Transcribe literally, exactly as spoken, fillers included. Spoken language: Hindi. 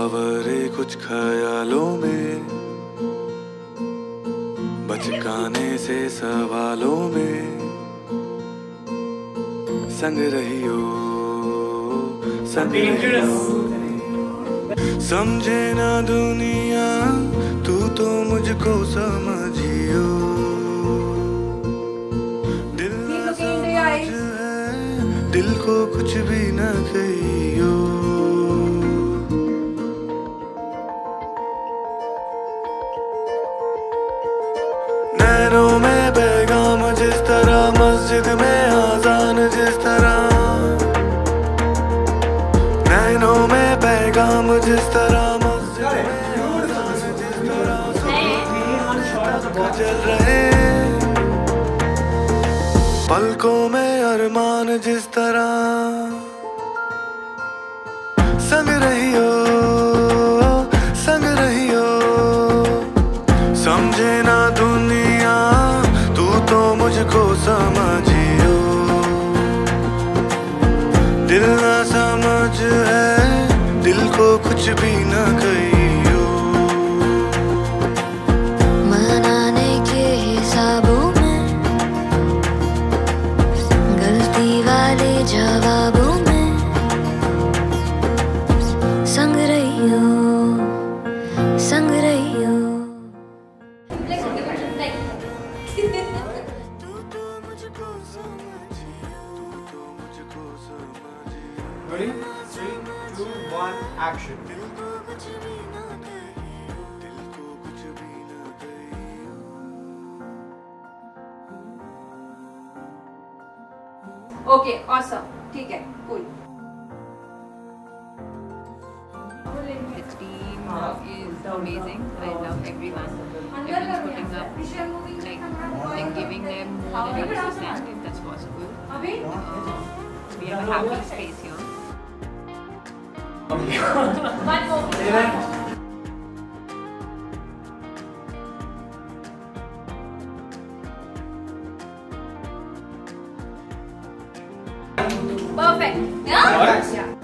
बावरे कुछ ख्यालों में, बचकाने से सवालों में, संग रहियो संग रहियो। समझे ना दुनिया तू तो मुझको समझियो, दिल ना समझ है दिल को कुछ भी न कहियो। नैनों में पैगाम जिस तरह, मस्जिद में आजान जिस तरह, नैनों में पैगाम जिस तरह, मस्जिद में आजान जिस तरह, चल रहे पलकों में अरमान जिस तरह, संग रहियो संग रहियो। समझे ना दुनिया तू तो मुझको समझियो, दिल ना समझ है दिल को कुछ भी न कहियो। मनाने के हिसाबों में, गलती वाले जवाबों में, संग रहियो संग रहियो। Ready? Three, two, one, action. Okay, awesome. ठीक है, cool. The team is amazing. I love everyone. Everyone's putting up, like, like giving them more than one hundred percent if that's possible. Uh, we have a happy space here. One more. Perfect. Yeah? Alright. Yeah.